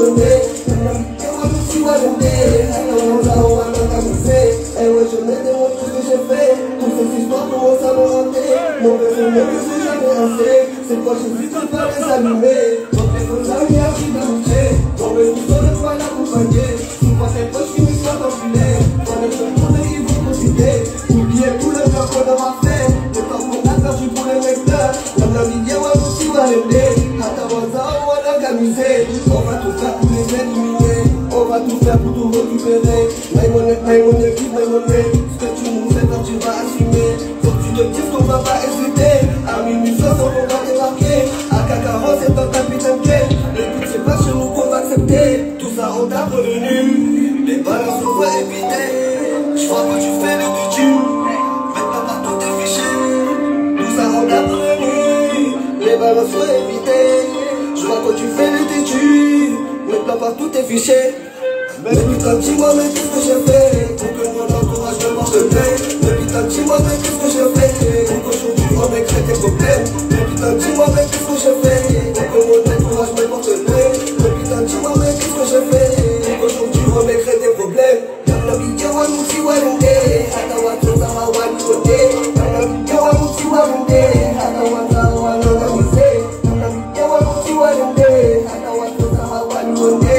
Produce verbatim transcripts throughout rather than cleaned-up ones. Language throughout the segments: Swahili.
C'est pas je suis tout pas les allumer. Donc les bonnes amies arrivent d'amitié. On veut tout seul de pas l'accompagner. Tout pas cette poche qui nous soit enfilée. Dans les jeunes monde ils vont considérer. Oubliez tout le temps qu'on aura fait. Le temps qu'on a perdu pour les mecs là. Comme la vidéo à nous si va l'aider. À ta voisin on va l'organiser. On va tout faire pour les éliminer. On va tout faire pour tout récupérer. Maïmonette, maïmonette, vive maïmonette. Ce que tu nous fais quand tu vas assumer. Faut que tu te dises qu'on va pas hésiter. À minuit soir on va débarquer. À Kakaro c'est pas capitaine K. Le but c'est pas chez nous qu'on va accepter. Tout ça on t'a revenu. Les balances on va éviter. Je vois que tu fais le duty. Mets pas partout tes fichiers. Tout ça on t'a revenu. Les balances faut éviter. Je vois que tu fais le duty. Mets pas partout tes fichiers. Mais putain dis-moi mais qu'est-ce que j'ai fait pour que mon entourage me porte plainte. Mais putain dis-moi mais qu'est-ce que j'ai fait pour qu'aujourd'hui on m'écrée tes problèmes. Mais putain dis-moi mais qu'est-ce que j'ai fait pour que mon entourage me porte plainte. Mais putain dis-moi mais qu'est-ce que j'ai fait pour qu'aujourd'hui on m'écrée tes problèmes. Y'a la vidéo à nous si walende. Atawa toza wa wani kote. Y'a la vidéo à nous si walende. Atawa toza wa l'organiser. Y'a la vidéo à nous si walende. Atawa toza wa wani kote.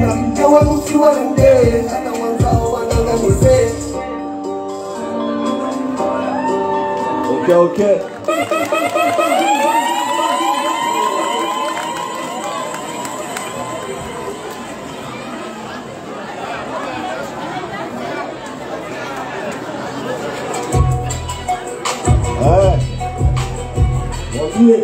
Ok, ok. Ouais. Continuez.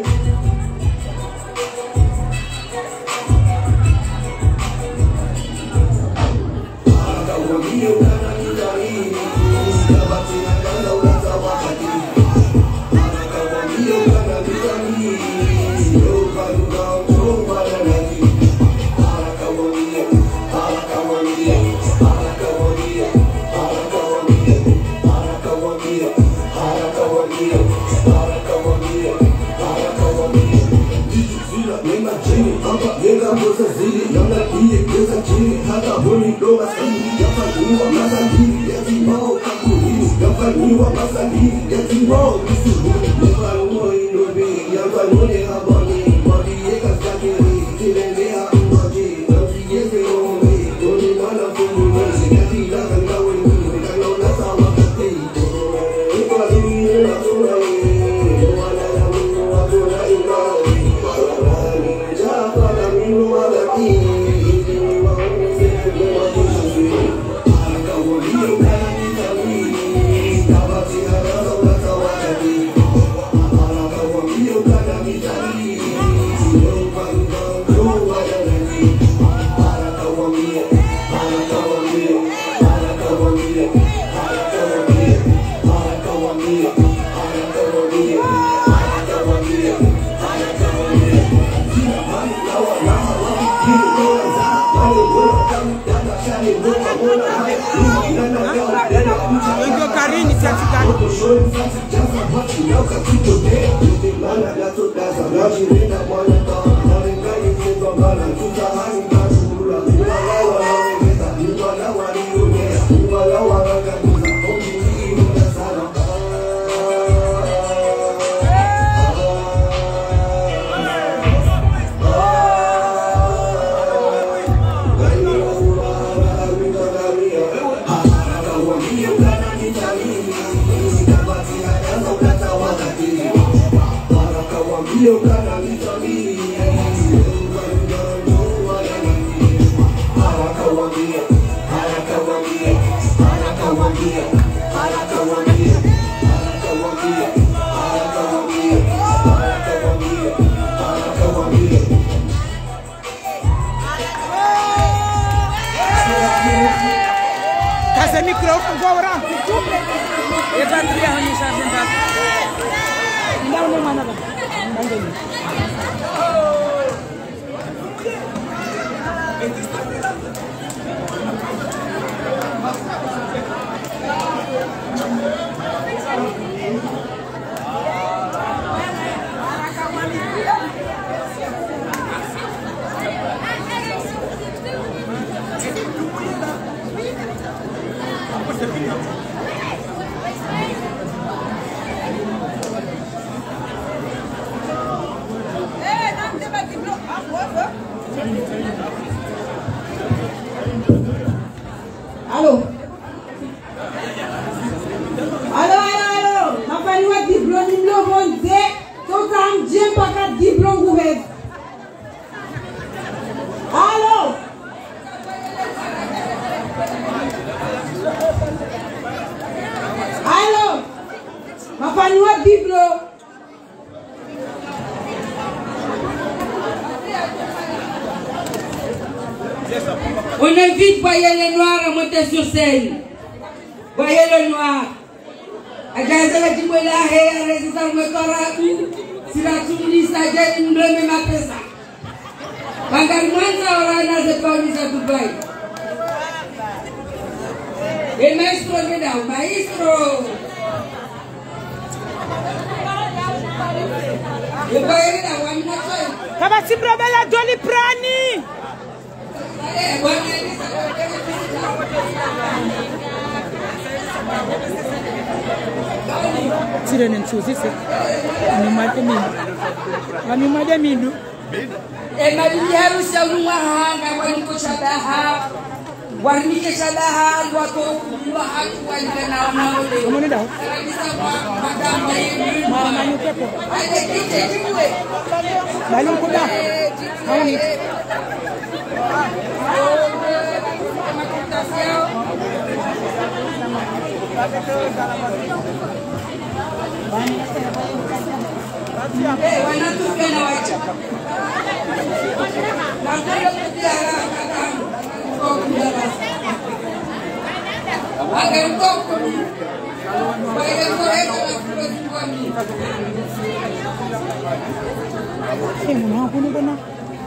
Allô? Allô, allô, allô? Ma famille va diplôme, il me vont dire, tout ça, j'aime pas qu'un diplôme ouvert. Allô? Allô? Ma famille va diplôme. On invite Voyez le Noir à monter sur scène. Voyez le Noir. Agaza la jimbola he resita mekora si la tumni sa jeri ndreme ma pesa. Bangar mwanza orana ze paulisa Dubai. El maestro queda, maestro. Yo voy a wani na choi. Kaba sibrobela doli prani. Eh, wani Tire nentuzi se. Ni mate mindu. Wani made mindu. E mabili harusi ya mwahanga wani kushadaha. Wani kushadaha wako kuwa hatu wani na wanaole. Komone dawo. Mama ni pepo. Ade kite kimwe. Balon kuda. Hauni. Eh, wanatuke na wacha. Nakaya kutiara katamu. Agak kok ni. Baik koreka na kuani. Eh, mama kuno bana.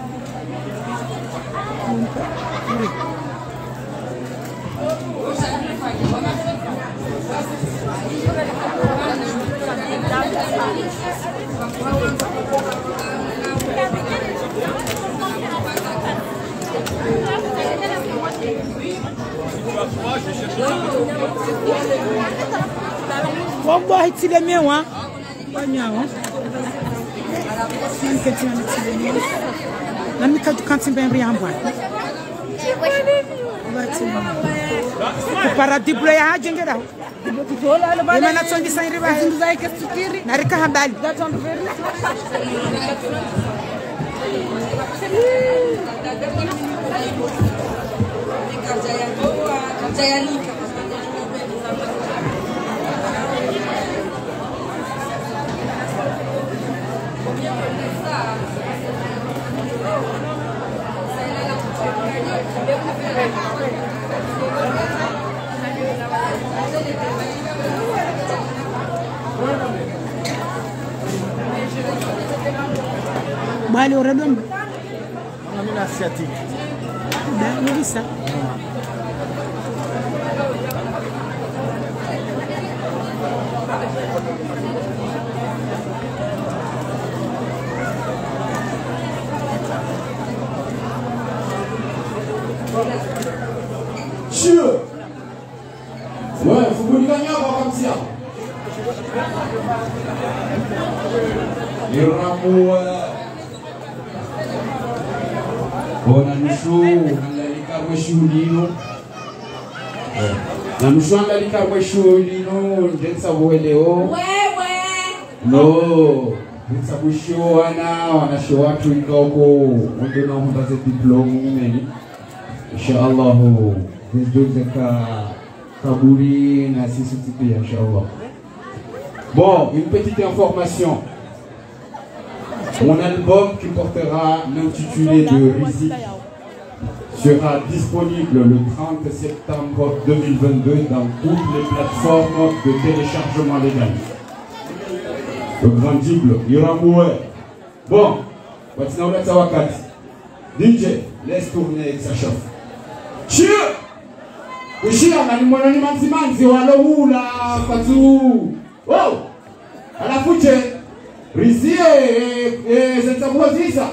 Wogbo hitile mewa. Banyawo. Nketi antile mewa. Na mika dukanti benri ambwa. Para diblo ya hajengera. Ema na tsongi sanri ba. Zai ke sukiri. Na rika habali. Kerja yang tua, kerja yang nikah. Bali oradon. Amina asiatique. Da, ni bisa. Sure. Ouais, faut que vous gagnez avant comme ça. Iramu bona nushu analika mweshulino. Na nushu analika mweshulino ndensa boeleo. Wewe. No. Ndensa bushoana wanasho watu ingoko wendo na hundaze diploma mumeni. Inshallah zizozeka kaburi na sisi pia inshallah. Bon, une petite information. Mon album qui portera l'intitulé de Rizik sera disponible le trente septembre deux mille vingt-deux dans toutes les plateformes de téléchargement légal. Le grand diable, Iramoué. Bon, maintenant on va wakati. D J, laisse tourner avec sa chauffe. Chia! Ushia manimoni manzimanzi walohula kwatu. Oh! Alafuche Rizie eh zetabuazisa.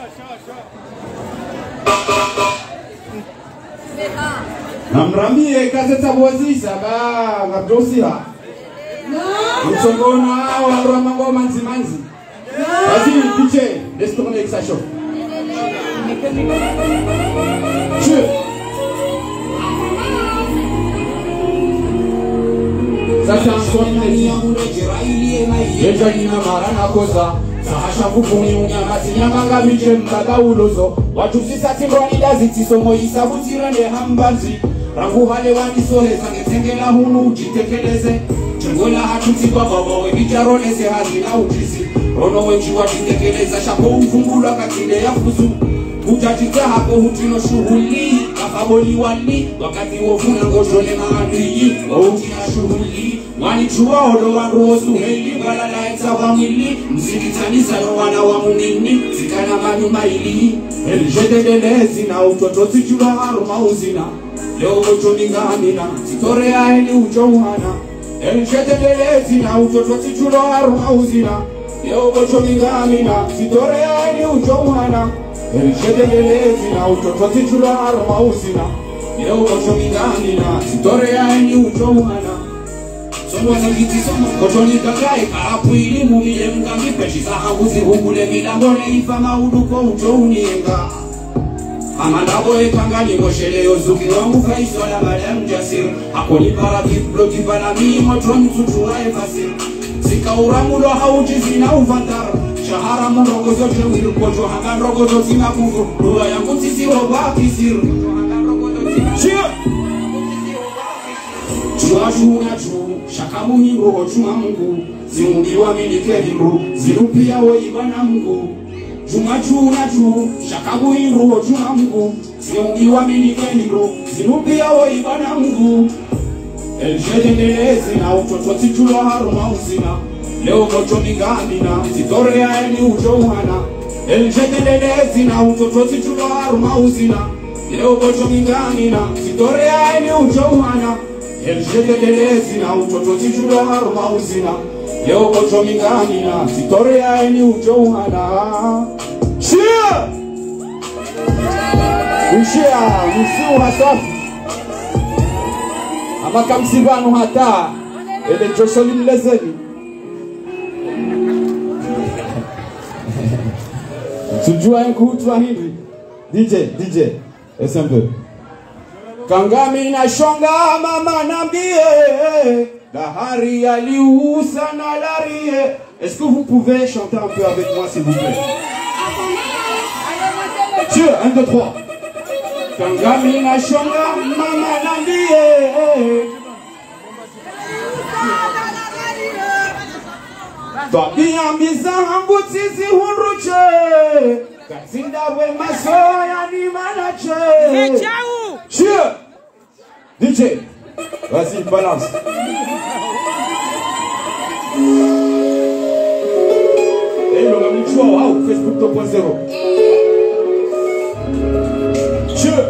Namramie kazetabuazisa ba ngabdosia. No. Msongona wa rama ngoma manzimanzi. Vas-y, D J, laisse tourner avec sa chauffe. Ça c'est un son inédit. Déjà nina marana koza. Sahasha kupuni unyamati nyamanga miche mbaga ulozo. Watu sisa timboni daziti somo isabutira ne hambazi. Rangu hale wani sohe zange tengela hunu ujitekeleze. Chengola hatuti kwa baba we bicharonese hazina ujisi. Rono wenji watitekeleza shako ufungula katile ya fuzu. Ujajita hapo hutino shughuli. Kafaboli wali wakati wofuna ngojole maadui. Wautina shughuli. Wani chua olo wanruosu heli wala laeta wamili. Mziki tanisa no wana wamunini. Zikana manu maili. Eli jete delezi na utoto tichula aruma uzina. Leo ucho mingamina. Titore ya heli ucho uhana. Eli jete delezi na utoto tichula aruma uzina. Leo ucho mingamina. Titore ya heli ucho uhana. Eli jete delezi na utoto tichula aruma uzina. Leo ucho mingamina. Titore ya heli ucho uhana. Somo zangiti somo kotoni kakai karapu ilimu mile mgangi peshi sahabuzi hukule milangone ifama uduko uchounienga Amandabo ekangani moshele yozuki wangu faisola madam jasir Hakoni para kiplo kipana mimo tron tutuwa efasir Sika uramulo hauji zina uvantara Shahara mundogozo jewir kojo hangan rogozo zima kufu Ruwa yangu tisi roba kisir Shia Chua chua chua Shakamu hingo chuma mungu Zimungiwa milike hingo Zilupia woibana mungu Chuma chuna chu Shakamu hingo chuma mungu Zimungiwa milike hingo Zilupia woibana mungu Eljedendelezi na utototi chula haruma uzina Leo kocho mingamina Zitore ya eni ujohana Eljedendelezi na utototi chula haruma uzina Leo kocho mingamina Zitore ya eni ujohana Eljedelezi na utoto tichula haruma uzina Leo kocho mingamina Zitore ya eni ujohana Shia! Ushia, msiu hasafi Amaka msivanu hata Ele josoli mlezeni Tujua enku hutua hindi D J, D J, S M P Kangami na shonga mama nambie Dahari ya liusa na larie Est-ce que vous pouvez chanter un peu avec moi s'il vous plaît Tiens, un, deux, trois Kangami na shonga mama nambie Tabia mbiza hangu tizi hunruche Kazinda we masoya ni manache Tiens D J Vas-y, balance Et le mamichua, wow, Facebook deux point zéro Tiens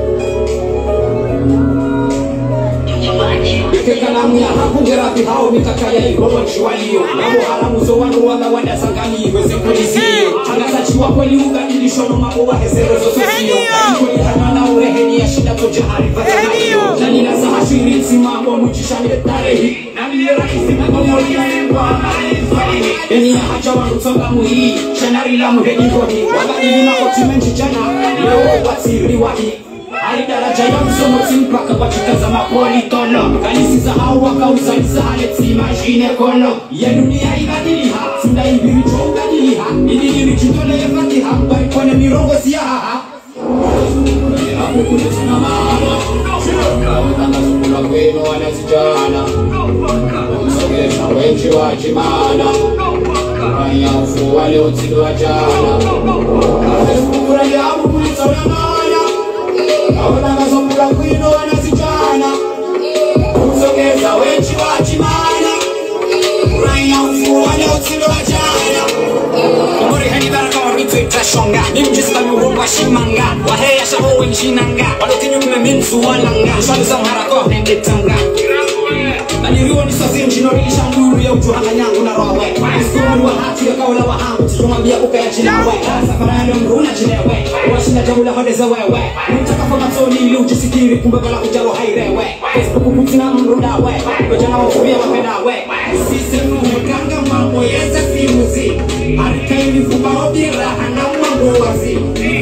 Kekanamu ya hakungera bihao mikakaya irobo chiwaliyo Namo halamu zo wanu waga wanda sangani weze polisiyo Hangasa chiwa kweli uga nilishono mabo wa hezero zo sosiyo Kwenye hanana ureheni ya shida koja harifata na iyo Janina saha shiritsi mambo mujishani tarehi Nami yera isi na komoli ya engwa Faini Eni ya hacha wanu tonga muhi Shanari la muheni kodi Waga ili makoti menchi jana Leo watiri wahi Hari daraja ya msomo timpaka wachikaza mapoli tono Kanisi za hau wakauza nisahale timashine kono Ya dunia ibadiliha Sunda ibiri chokadiliha Idiliri chitole ya fatiha Mbaikwane mirongo siyaha Hapo kule tunamama Kawetanga sukula kweno wanazijana Msogesha wenji wajimana Kaya ufu wale utilu wajana Kafeskura ya abu kulita unamana Kawetanga sukula kweno wanazijana Msogeza wenji wajimana Kaya ufu wale utilu wajana Kumuri heni baraka warito itashonga Nimjisika miurumba shimanga Waheya shahowe mshinanga Wadokinyume minsu walanga Shwali za mharako nende tanga Naliriwa niswazi mshinorilisha mduru ya ujuhanga nyangu na rowe Niskumu wa hatu ya kawla wa hangu Tijumambia kuka ya jinewe Safara ya mruna jinewe Washinda jamula hodeza wewe Mtaka foma toni ili ujisikiri kumbebala ujaro hairewe Facebook kumtina mrunda we Kujana wafubia wapenda we Sisi mwekanga mambo yeze fimuzi Harika ili fuba obira hana mambo wazi Miti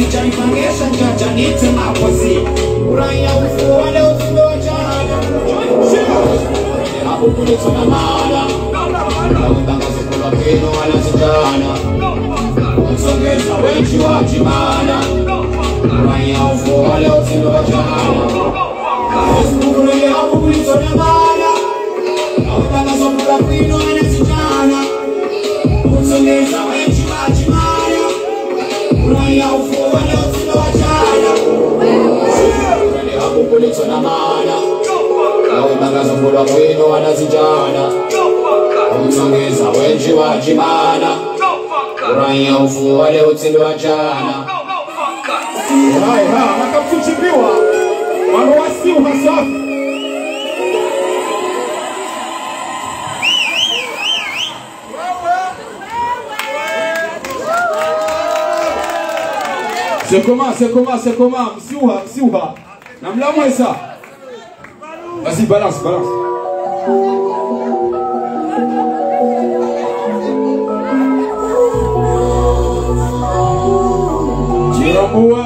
chanipangesha njaja nite mapozi Uraya ufuwa leo zimewachana Hapo kulito na mala Nawibanga zikula kino wala zijana Msongeza wenchi wajimana Uraya ufuwa leo zimewachana Esmukule hapo kulito na mala Nawibanga zikula kino wala zijana Msongeza wenchi wajimana Uraya ufuwa leo zimewachana Uraya hapo kulito na mala Nawibanga zikula kino wala zijana Msongeza wenchi wajimana Uraya ufuwa leo zimewachana Hai ha, nakakuchipiwa Wanuwasi uhasafi C'est comment, c'est comment, c'est comment Msiuha, msiuha Na mlamwe ça Vas-y, balance, balance Jirambuwe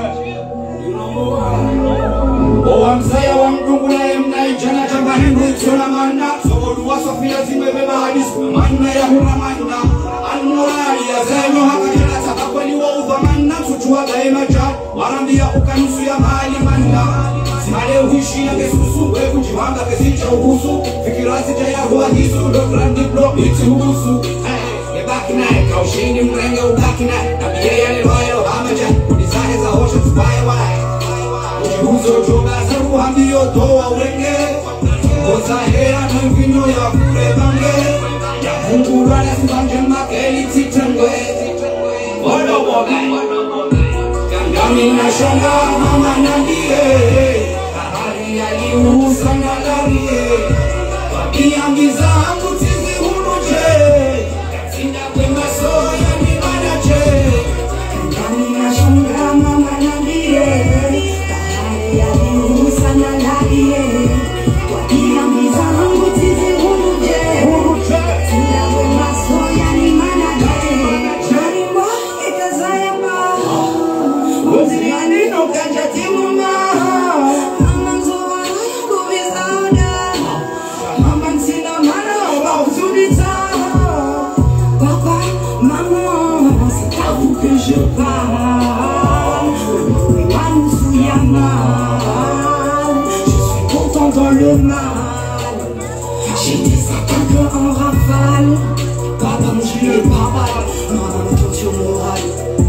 Owa mzaya wa mdungula emna ijana jamba hendu itona manda Sogodu wa sofia zimebeba hadisu Manna ya huna manda Al-Murali ya zaino haka jana Sabakweni wa udhamana Tuchua gaima jad Warambia ukanusu ya mali manda Simale uhishi ya kesusu Weku jihanga kesicha uhusu Fikirasi jaya huwa hisu Dokran diplo iti uhusu Yebaki nae kaushini mrenge ubaki nae Nabiye ya liroyo hamaja Kudizahe za hosha tubaye wae Ujihuzo joga za ruhambio toa urenge Oza hera na mvinyo ya kure bange Ya mungu rana sibanje makeli titengwe Bodo bogai Gangami na shonga mama nandie Kahari ya liusa na larie Wabiangiza angu tizi hunuje Katinda kwe masoya ni manache Gangami na shonga mama nandie Kahari ya liusa na larie Wabiangiza angu tizi hunuje Katinda kwe masoya ni manache Charimwa itazaya mba Muzimani no kanja timuma Mama nzoa yangu vizauda Mama nsina mana wa uzulita Papa, maman, c'est à vous que je parle Oui, manoussou ya mal Je suis pourtant dans le mal J'ai des attaques en rafale Papa, mon Dieu, papa Maman, mon torture morale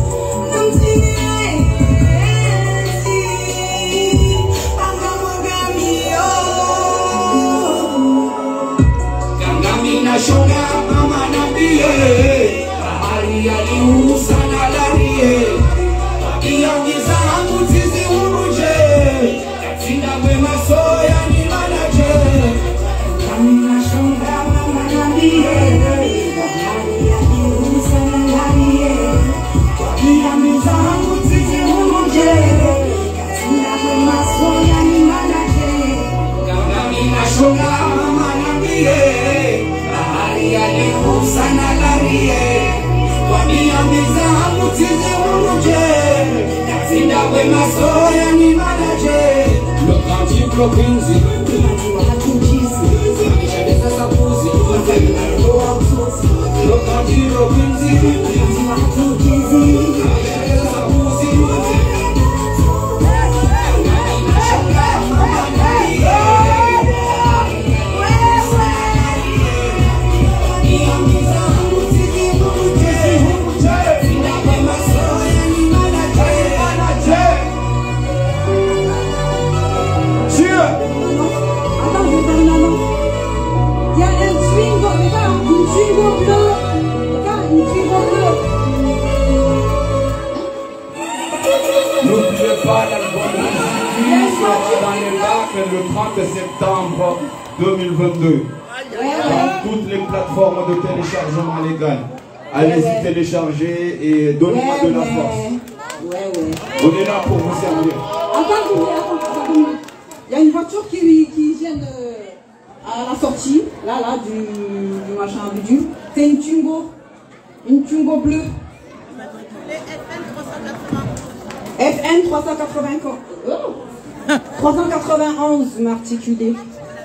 Shonga mama nambie Bahari ya liusa na larie Wabiangiza angu tizi uruje Katinda kwe masoya ni manaje Kamina shonga mama nambie Bahari ya liusa na larie Wabiangiza angu tizi uruje Katinda kwe masoya ni manaje Kamina shonga mama nambie Yaliusa na larie Wabiangiza angu tizi uruje Katinda kwe masoya ni manaje Lokanti provinzi Lokanti hatujizi Amishadeza sapuzi Lokanti provinzi Lokanti hatujizi Amishadeza sapuzi N'oubliez pas l'album qui sera dans les bacs le trente septembre deux mille vingt-deux. Dans toutes les plateformes de téléchargement légal. Allez-y télécharger et donnez-moi de la force. On est là pour vous servir. Il y a une voiture qui, qui vient de, à la sortie, là, là, du, du machin bidule. C'est une Twingo, une Twingo bleue. F N trois cent quatre-vingt-onze m'articuler.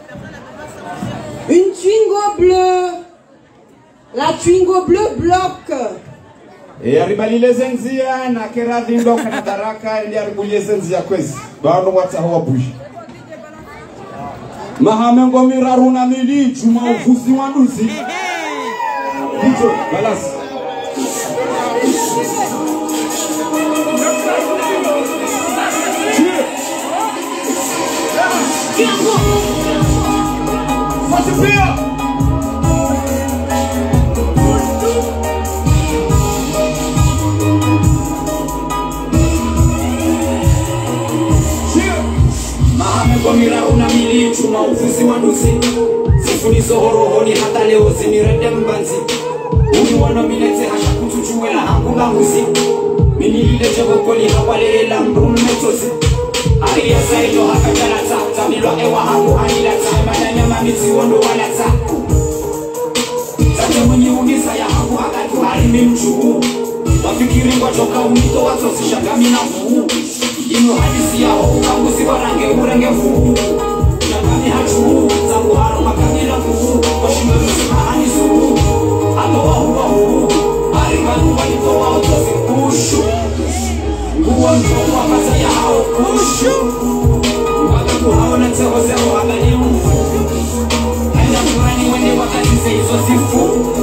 Une Twingo bleue. La Twingo bleue bloque. E aribalile zenzia na keradhi ndoka na daraka ili aribulie zenzia kwezi. Bano wata hawa buji. Mahamengo miraruna mili chuma ufusi wanduzi. Dito, balasi. Fatipia! Mahamengo una mili chuma ufusi wanduzi. Sifuni sohorohoni hata leo zinirende mbanzi. Uni wana milete hasha kutuchue la hangu ganguzi. Minilile jabokoli hawalela mbrumetozi. Aria saido haka jalata. Tamilwa ewa hangu hanilata. Mana nyama miti wondo walata. Tate mwenye unisa ya hangu haka tuharimi mchuu. Wafikiri kwa choka unito watosisha gamina mfuu. Inu hadisi ya hoku kangusi warange urenge mfuu. Shangami hachuu. Zangu haro makamila mfuu. Washime msimahani suu. Atowa huwa huu. Arikanu walitowa otosi kushu. Nguwa mchomu wakasa ya hao kushu. Wakaku hao na teho zeo wakani mfu. Haina kurani wende wakati seizo sifu.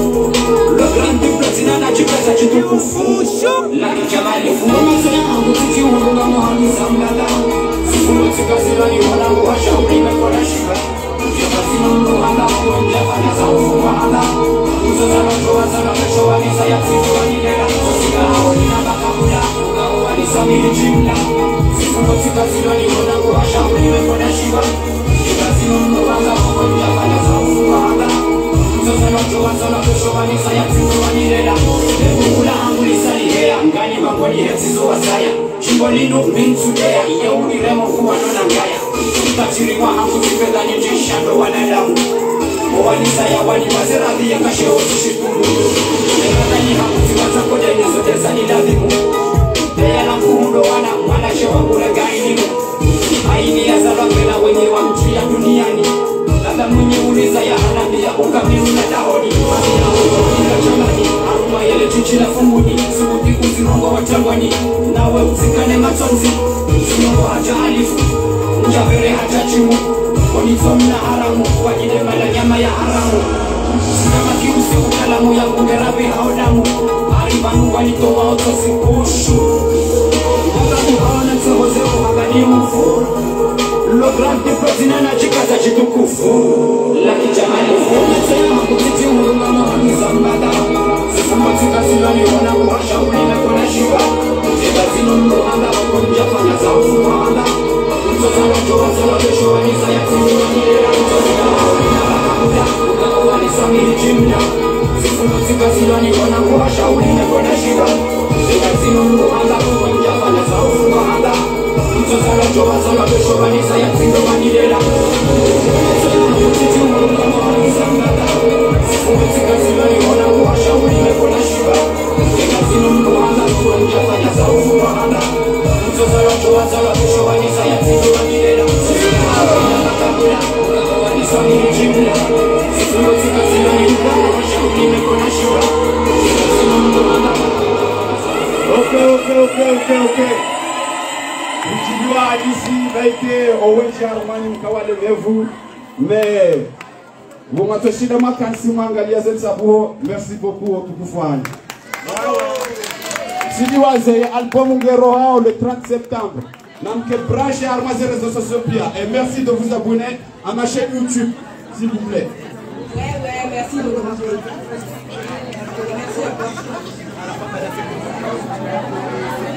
Le grand dupla zinana chipesa chitukufu. Laki chamali fumo mazoya angu tiki urunga mohani zambala. Sifulo tika zilani walangu washa urime kona shiba. Jeba zino mruhanda kuwenja fana za ufuwa handa. Uzo zalo jowa zalo kesho wanisa ya tifu wanidela. Sika hao nina baka muda. Uga uwani samiri jimla. Sifulo tika zilani walangu washa urime kona shiba. Jeba zino mruhanda kuwenja fana za ufuwa handa. Uzo zalo jowa zalo kesho wanisa ya tifu wanidela. Ebu ula anguli sali hea. Ngani bangoni heti zo wasaya. Chimbo linu mintu dea. Iye uniremo kuwa nona ngaya. Tachiri wa hangu zipeda njishando wanadamu. Owanisa ya wani mazeradhi ya kashe otishituru. Nekatani hangu ziwata kode nizote za niladhimu. Deya na mkuhundo wana mwanashe wa kuregai nimo. Haini ya zalapela wenye wa mchi ya duniani. Lada mwenye uliza ya hanambia ukamiru na dahoni. Mami ya uzo nika chamani. Aruma yele chichi na funguni. Subuti uzirongo wa tangwani. Nawe uzikane matonzi. Zimongo haja alifu. Njavere haja chimu. Wanitomna haramu. Wajide mala nyama ya haramu. Sinama kiusi ukalamu ya kugerabi haudamu. Aribanu walitowa otosi kushu. Wakamu hawana tehozeo hagani mfu. Lo grand diplo zinana chikaza chitukufu. Laki jamali mfu. Nesema kutiti urunga mohani zambada. Sifumbo tika silani wana kuhasha ulime kona shiba. Jeba zino mruhanda wakonja fanya za ufu wahanda. Mtozala jowa zala kesho wanisa ya timu wanilera. Mtozala haulina bakamuda. Ugawa wanisamiri jimda. Sifumbo tika silani wana kuhasha ulime kona shiba. Jeba zino mruhanda wakonja fanya za ufu wahanda. Mtozala jowa zala kesho wanisa ya timu wanilera. Mtozala mutiti urunga mohani zambada. Sifumbo tika silani wana kuhasha ulime kona shiba. Jeba zino mruhanda wakonja fanya za ufu wahanda. Mtozala jowa zala kesho wanisa ya timu wanilera. Mtozala bakabula. Ugawa wanisamiri jimda. Sifumbo tika silani wana kuhasha ulime kona shiba. Jeba zino mruhanda. Ok, ok, ok, ok, ok. Mtijua hadisi baike owenja rumani mkawale mevu. Mais Wumatoshida makansi mwangalia zensabuho. Merci beaucoup tukufanya. Sidiwaze album ngero hao le trente septembre. Namke branche arma les réseaux sociaux pia. Et merci de vous abonner à ma chaîne YouTube, s'il vous plaît. Ouais, ouais, merci de vous abonner. Merci à vous.